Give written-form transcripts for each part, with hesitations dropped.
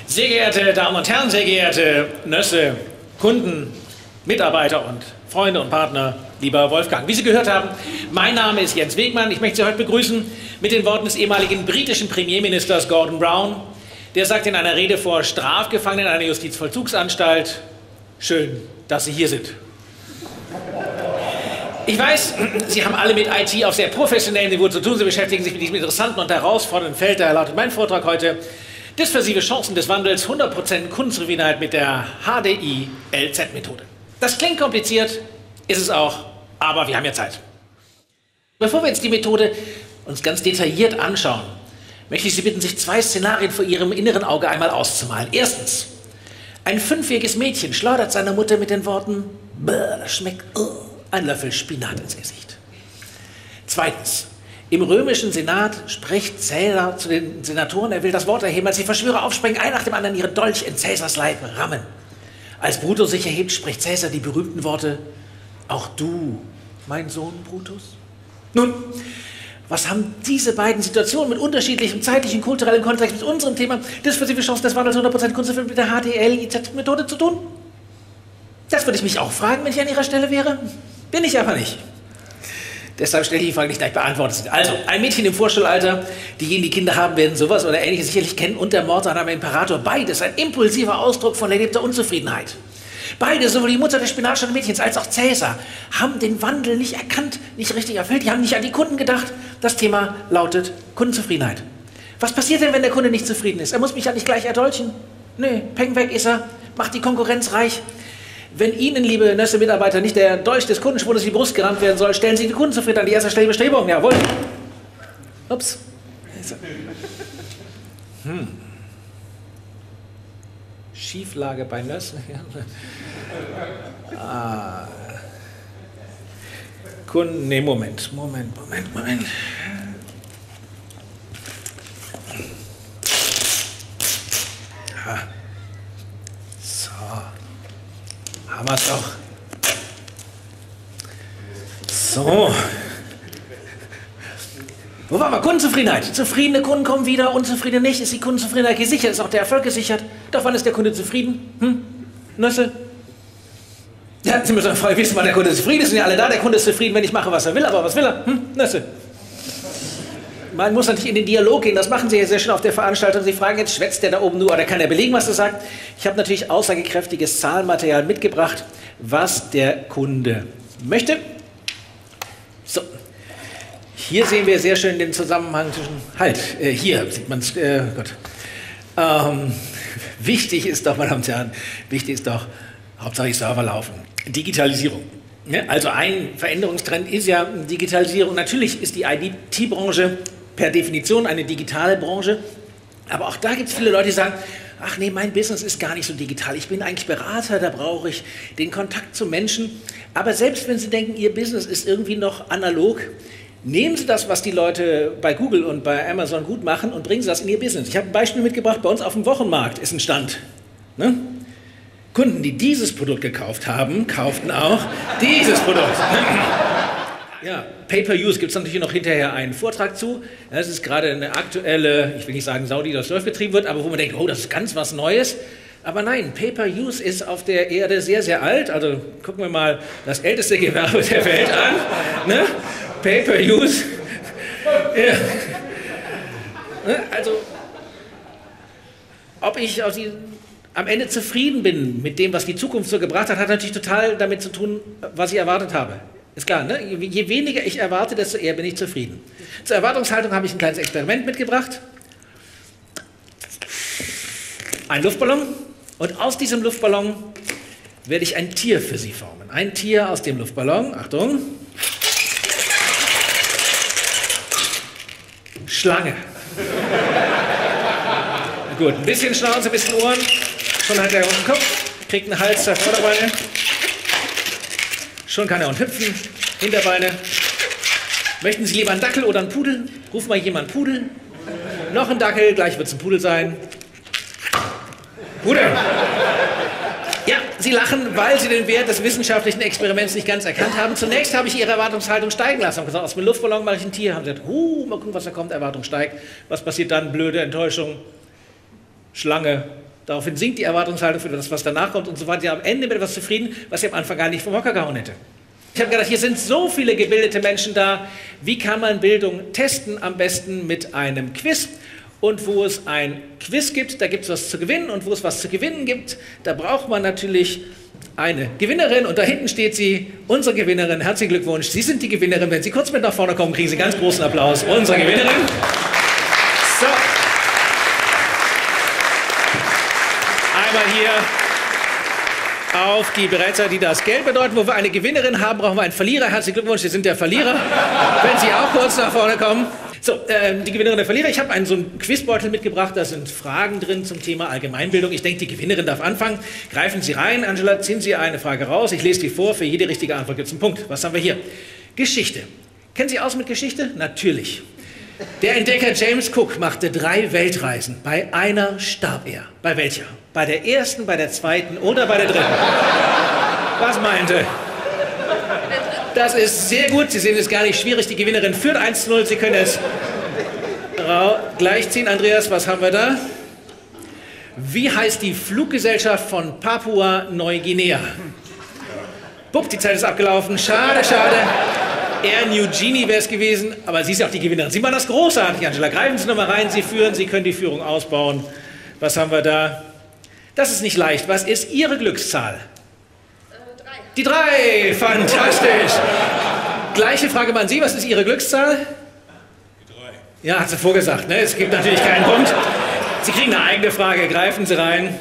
Sehr geehrte Damen und Herren, sehr geehrte Nösse, Kunden, Mitarbeiter und Freunde und Partner, lieber Wolfgang. Wie Sie gehört haben, mein Name ist Jens Wegmann. Ich möchte Sie heute begrüßen mit den Worten des ehemaligen britischen Premierministers Gordon Brown. Der sagt in einer Rede vor Strafgefangenen einer Justizvollzugsanstalt: Schön, dass Sie hier sind. Ich weiß, Sie haben alle mit IT auf sehr professionellem Niveau zu tun. Sie beschäftigen sich mit diesem interessanten und herausfordernden Feld. Daher lautet mein Vortrag heute: Dispersive Chancen des Wandels, 100% Kundenzufriedenheit mit der HDI-LZ-Methode. Das klingt kompliziert, ist es auch, aber wir haben ja Zeit. Bevor wir jetzt die Methode uns ganz detailliert anschauen, möchte ich Sie bitten, sich zwei Szenarien vor Ihrem inneren Auge einmal auszumalen. Erstens: Ein 5-jähriges Mädchen schleudert seiner Mutter mit den Worten: das schmeckt ein Löffel Spinat ins Gesicht. Zweitens: Im römischen Senat spricht Caesar zu den Senatoren, er will das Wort erheben, als die Verschwörer aufspringen, ein nach dem anderen ihren Dolch in Caesars Leib rammen. Als Brutus sich erhebt, spricht Caesar die berühmten Worte: Auch du, mein Sohn Brutus? Nun, was haben diese beiden Situationen mit unterschiedlichem zeitlichen, kulturellen Kontext mit unserem Thema dispersive Chancen des Wandels 100% Kundenzufriedenheit mit der HDI-LZ-Methode zu tun? Das würde ich mich auch fragen, wenn ich an Ihrer Stelle wäre. Bin ich aber nicht. Deshalb stelle ich die Frage nicht gleich beantwortet. Also, ein Mädchen im Vorschulalter, diejenigen, die Kinder haben, werden sowas oder Ähnliches sicherlich kennen, und der Mord an einem Imperator. Beides ein impulsiver Ausdruck von erlebter Unzufriedenheit. Beide, sowohl die Mutter des spinatischen Mädchens als auch Caesar, haben den Wandel nicht erkannt, nicht richtig erfüllt. Die haben nicht an die Kunden gedacht. Das Thema lautet Kundenzufriedenheit. Was passiert denn, wenn der Kunde nicht zufrieden ist? Er muss mich ja nicht gleich erdolchen. Nee, peng weg ist er, macht die Konkurrenz reich. Wenn Ihnen, liebe Nösse-Mitarbeiter, nicht der Dolch des Kundenschwundes in die Brust gerammt werden soll, stellen Sie die Kundenzufriedenheit an die erste Stelle Bestrebung. Jawohl. Ups. Schieflage bei Nössen. Kunden, nee, Moment. So. Haben wir es doch. So. Wo waren wir? Kundenzufriedenheit. Zufriedene Kunden kommen wieder, unzufriedene nicht. Ist die Kundenzufriedenheit gesichert? Ist auch der Erfolg gesichert? Doch wann ist der Kunde zufrieden? Nösse? Ja, Sie müssen vorher wissen, wann der Kunde zufrieden ist. Sind ja alle da. Der Kunde ist zufrieden, wenn ich mache, was er will. Aber was will er? Nösse? Man muss natürlich in den Dialog gehen, das machen Sie ja sehr schön auf der Veranstaltung. Sie fragen jetzt, schwätzt der da oben nur oder kann er belegen, was er sagt? Ich habe natürlich aussagekräftiges Zahlenmaterial mitgebracht, was der Kunde möchte. So, hier sehen wir sehr schön den Zusammenhang zwischen, hier sieht man es, wichtig ist doch, meine Damen und Herren, wichtig ist doch, Hauptsache die Server laufen. Digitalisierung. Also ein Veränderungstrend ist ja Digitalisierung. Natürlich ist die IT-Branche per Definition eine digitale Branche, aber auch da gibt es viele Leute, die sagen: Ach nee, mein Business ist gar nicht so digital, ich bin eigentlich Berater, da brauche ich den Kontakt zu Menschen. Aber selbst wenn Sie denken, Ihr Business ist irgendwie noch analog, nehmen Sie das, was die Leute bei Google und bei Amazon gut machen, und bringen Sie das in Ihr Business. Ich habe ein Beispiel mitgebracht, bei uns auf dem Wochenmarkt ist ein Stand. Ne? Kunden, die dieses Produkt gekauft haben, kauften auch dieses Produkt. Ja, Pay-per-Use gibt es natürlich noch hinterher einen Vortrag zu. Das ist gerade eine aktuelle, ich will nicht sagen Saudi, das Surf betrieben wird, aber wo man denkt, oh, das ist ganz was Neues. Aber nein, Pay-per-Use ist auf der Erde sehr, sehr alt. Also gucken wir mal das älteste Gewerbe der Welt an. Ne? Pay-per-Use. Ja. Also, ob ich am Ende zufrieden bin mit dem, was die Zukunft so gebracht hat, hat natürlich total damit zu tun, was ich erwartet habe. Ist klar, ne? Je weniger ich erwarte, desto eher bin ich zufrieden. Zur Erwartungshaltung habe ich ein kleines Experiment mitgebracht. Ein Luftballon, und aus diesem Luftballon werde ich ein Tier für Sie formen. Ein Tier aus dem Luftballon, Achtung, Schlange. Gut, ein bisschen Schnauze, ein bisschen Ohren, schon hat er einen Kopf, kriegt einen Hals, zwei Vorderbeine. Schon kann er und hüpfen, Hinterbeine. Möchten Sie lieber einen Dackel oder einen Pudel? Ruf mal jemand Pudel. Noch ein Dackel, gleich wird es ein Pudel sein. Pudel. Ja, Sie lachen, weil Sie den Wert des wissenschaftlichen Experiments nicht ganz erkannt haben. Zunächst habe ich Ihre Erwartungshaltung steigen lassen. Ich habe gesagt, aus dem Luftballon mache ich ein Tier. Haben Sie gesagt, mal gucken, was da kommt, Erwartung steigt. Was passiert dann? Blöde Enttäuschung, Schlange, Daraufhin sinkt die Erwartungshaltung für das, was danach kommt und so weiter. Sie am Ende mit etwas zufrieden, was Sie am Anfang gar nicht vom Hocker gehauen hätte. Ich habe gedacht, hier sind so viele gebildete Menschen da. Wie kann man Bildung testen? Am besten mit einem Quiz. Und wo es ein Quiz gibt, da gibt es was zu gewinnen. Und wo es was zu gewinnen gibt, da braucht man natürlich eine Gewinnerin. Und da hinten steht sie, unsere Gewinnerin. Herzlichen Glückwunsch, Sie sind die Gewinnerin. Wenn Sie kurz mit nach vorne kommen, kriegen Sie ganz großen Applaus. Unsere Gewinnerin. So. Einmal hier auf die Bereitseite, die das Geld bedeuten. Wo wir eine Gewinnerin haben, brauchen wir einen Verlierer. Herzlichen Glückwunsch, Sie sind der Verlierer. Wenn Sie auch kurz nach vorne kommen. So, die Gewinnerin, der Verlierer. Ich habe so einen Quizbeutel mitgebracht, da sind Fragen drin zum Thema Allgemeinbildung. Ich denke, die Gewinnerin darf anfangen. Greifen Sie rein, Angela, ziehen Sie eine Frage raus. Ich lese die vor, für jede richtige Antwort gibt es einen Punkt. Was haben wir hier? Geschichte. Kennen Sie aus mit Geschichte? Natürlich. Der Entdecker James Cook machte 3 Weltreisen. Bei einer starb er. Bei welcher? Bei der ersten, bei der zweiten oder bei der dritten? Was meinte? Das ist sehr gut. Sie sehen es gar nicht schwierig. Die Gewinnerin führt 1:0. Sie können es gleich ziehen. Andreas, was haben wir da? Wie heißt die Fluggesellschaft von Papua-Neuguinea? Bupp, die Zeit ist abgelaufen. Schade, schade. Air Niugini wäre es gewesen, aber sie ist ja auch die Gewinnerin. Sie machen das großartig, Angela. Greifen Sie noch mal rein, Sie führen, Sie können die Führung ausbauen. Was haben wir da? Das ist nicht leicht. Was ist Ihre Glückszahl? 3. Die 3, fantastisch. Gleiche Frage an Sie, was ist Ihre Glückszahl? Die 3. Ja, hat sie vorgesagt, ne? Es gibt natürlich keinen Punkt. Sie kriegen eine eigene Frage, greifen Sie rein.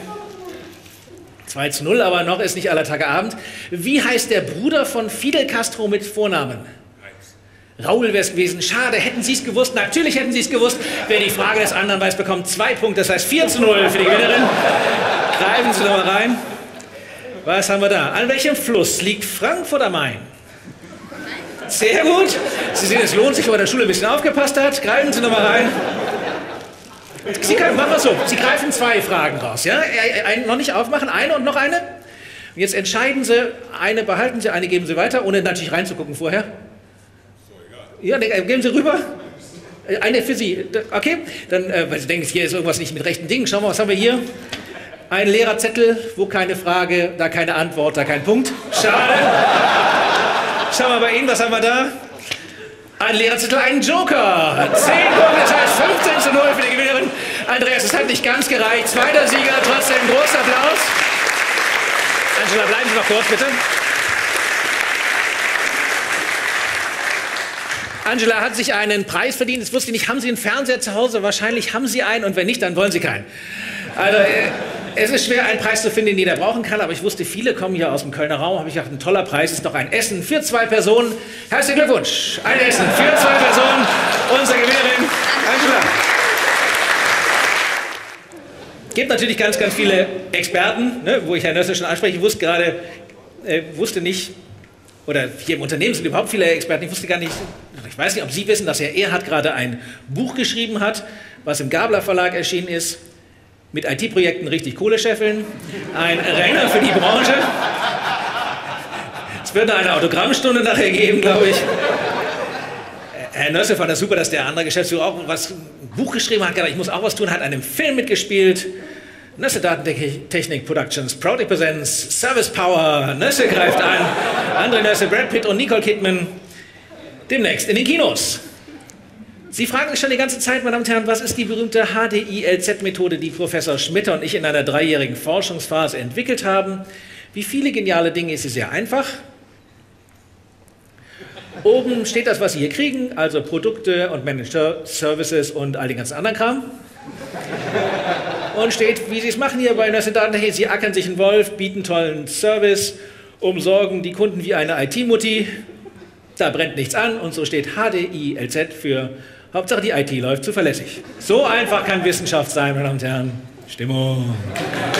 2:0, aber noch ist nicht aller Tage Abend. Wie heißt der Bruder von Fidel Castro mit Vornamen? Raul wäre es gewesen. Schade, hätten Sie es gewusst? Natürlich hätten Sie es gewusst. Wer die Frage des anderen weiß, bekommt 2 Punkte. Das heißt 4:0 für die Gewinnerin. Greifen Sie doch mal rein. Was haben wir da? An welchem Fluss liegt Frankfurt am Main? Sehr gut. Sie sehen, es lohnt sich, wenn man in der Schule ein bisschen aufgepasst hat. Greifen Sie noch mal rein. Sie können, machen wir so, Sie greifen 2 Fragen raus. Ja? Noch nicht aufmachen, eine und noch eine. Und jetzt entscheiden Sie, eine behalten Sie, eine geben Sie weiter, ohne natürlich reinzugucken vorher. Ja, geben Sie rüber. Eine für Sie. Okay, dann, weil Sie denken, hier ist irgendwas nicht mit rechten Dingen. Schauen wir mal, was haben wir hier? Ein leerer Zettel, wo keine Frage, da keine Antwort, da kein Punkt. Schade. Schauen wir bei Ihnen, was haben wir da? Ein leerer Zettel, ein Joker. 10 Punkte, das heißt 15:0 für die Gewinnerin. Andreas, es hat nicht ganz gereicht. Zweiter Sieger, trotzdem großer Applaus. Angela, bleiben Sie noch kurz, bitte. Angela hat sich einen Preis verdient. Jetzt wusste ich nicht, haben Sie einen Fernseher zu Hause? Wahrscheinlich haben Sie einen und wenn nicht, dann wollen Sie keinen. Also, es ist schwer, einen Preis zu finden, den jeder brauchen kann, aber ich wusste, viele kommen hier aus dem Kölner Raum. Habe ich gedacht, ein toller Preis ist doch ein Essen für 2 Personen. Herzlichen Glückwunsch. Ein Essen für 2 Personen. Unsere Gewinnerin, Angela. Es gibt natürlich ganz, ganz viele Experten, ne, wo ich Herrn Nössel schon anspreche. Ich wusste nicht, oder hier im Unternehmen sind überhaupt viele Experten. Ich wusste gar nicht, ich weiß nicht, ob Sie wissen, dass Herr Erhard gerade ein Buch geschrieben hat, was im Gabler Verlag erschienen ist. Mit IT-Projekten richtig Kohle scheffeln. Ein Renner für die Branche. Es wird eine Autogrammstunde nachher geben, glaube ich. Herr Nössel fand das super, dass der andere Geschäftsführer auch ein Buch geschrieben hat. Ich muss auch was tun, hat an einem Film mitgespielt. Nössel Datentechnik Productions proudly presents Service Power. Nössel greift an. André Nössel, Brad Pitt und Nicole Kidman. Demnächst in den Kinos. Sie fragen sich schon die ganze Zeit, meine Damen und Herren, was ist die berühmte HDILZ-Methode, die Professor Schmitter und ich in einer 3-jährigen Forschungsphase entwickelt haben? Wie viele geniale Dinge ist sie sehr einfach. Oben steht das, was Sie hier kriegen, also Produkte und Managed Services und all den ganzen anderen Kram. Und steht, wie Sie es machen hier bei Nössel Datentechnik. Sie ackern sich einen Wolf, bieten tollen Service, umsorgen die Kunden wie eine IT-Mutti. Da brennt nichts an und so steht HDILZ für Hauptsache die IT läuft zuverlässig. So einfach kann Wissenschaft sein, meine Damen und Herren. Stimmung.